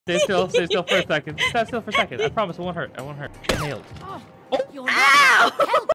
Stay still for a second. Stand still for a second. I promise it won't hurt. I won't hurt. Nailed. Oh, ow!